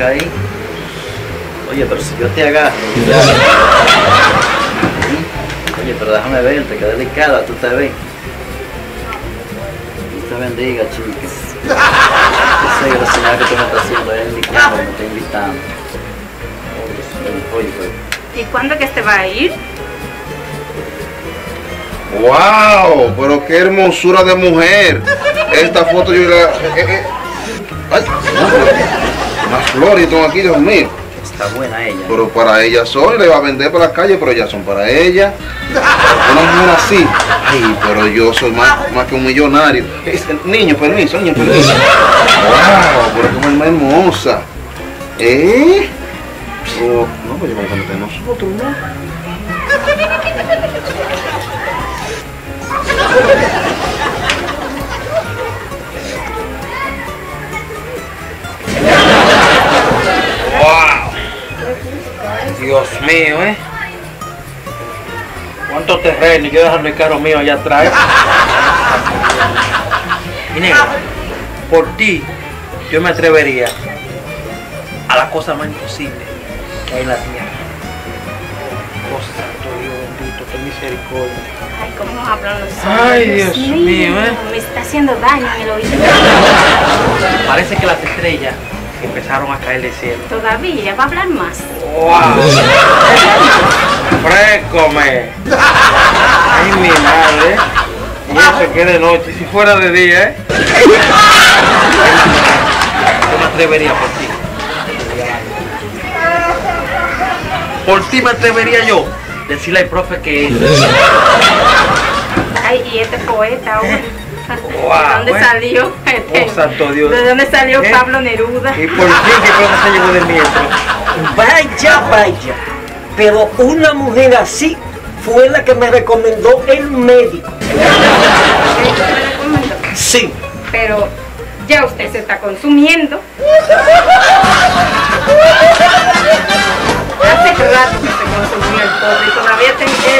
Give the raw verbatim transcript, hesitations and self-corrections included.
boca ahí. Oye, pero si yo te agarro. Oye, pero déjame verte, que delicada tú te ves. Dios te bendiga, chicas. Esa es la señal que tú me estás haciendo, es indicando, me está invitando. Oye, oye. ¿Y cuándo que este va a ir? ¡Wow! Pero qué hermosura de mujer. Esta foto yo la... Eh, eh. ¡Ay! Más flores tengo aquí, Dios mío. Está buena ella. Pero para ella son, le va a vender para la calle, pero ellas son para ella. Una mujer así. Ay, pero yo soy más, más que un millonario. Niño, permiso, niño, permiso. ¡Wow! Pero qué mujer más hermosa. ¿Eh? Oh, no, pues yo me voy a meter nosotros, ¿no? ¡Wow! Dios mío, ¿eh? ¿Cuántos terrenos? Yo dejando el carro mío allá atrás. Y negro, por ti, yo me atrevería a la cosa más imposible que hay en la tierra. Oh, santo Dios bendito, qué misericordia. Ay, cómo hablan los hombres. Ay, Dios mío, ¿eh? Me está haciendo daño en el oído. Parece que las estrellas empezaron a caer del cielo. Todavía va a hablar más. ¡Wow! ¡Frescome! ¡Ay, mi madre! Y eso que de noche, si fuera de día, ¿eh? Yo me atrevería por ti. Por ti me atrevería yo decirle al profe que... Ay, y este poeta ahora. Wow, ¿De dónde bueno. salió? Este, Oh, santo Dios. ¿De dónde salió ¿Eh? Pablo Neruda? ¿Y por qué? ¿Qué cosa se llevó del mientro? Vaya, vaya. Pero una mujer así fue la que me recomendó el médico. ¿Usted me recomendó? Sí. Pero ya usted se está consumiendo. Hace rato que se consumió el pobre y todavía está en